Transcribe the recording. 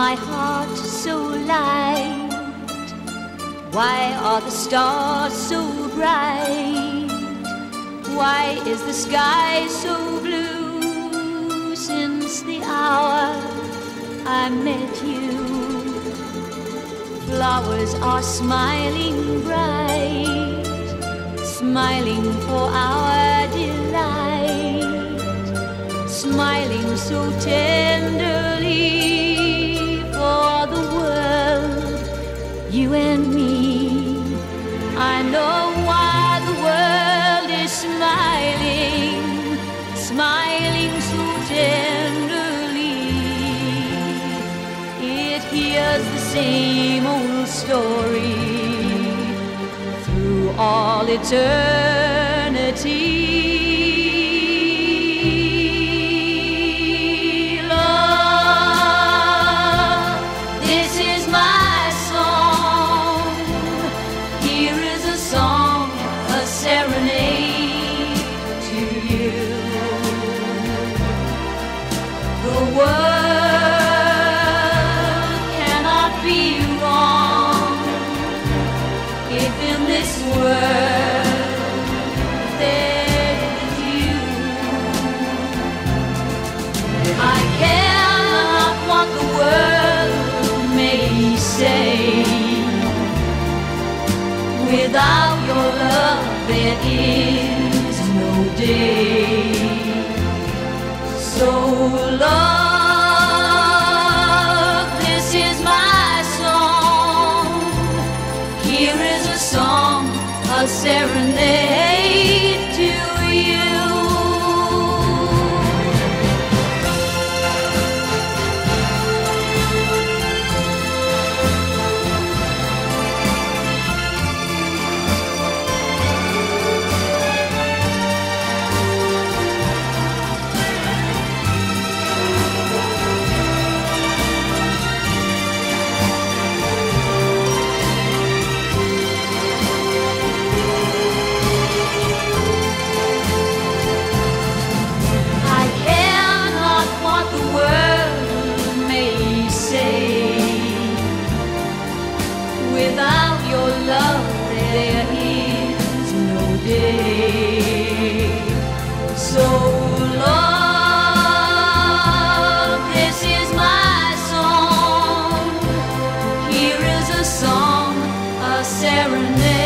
my heart so light? Why are the stars so bright? Why is the sky so blue? Since the hour I met you, flowers are smiling bright, smiling for our delight, smiling so tenderly for the world, you and me. I know why the world is smiling, smiling so tenderly. It hears the same old story through all eternity. The world cannot be wrong if in this world there is you. I care not what the world may say. Without your love there is no day. So love, this is my song. Here is a song, a serenade to you. Without your love there is no day. So love, this is my song. Here is a song, a serenade.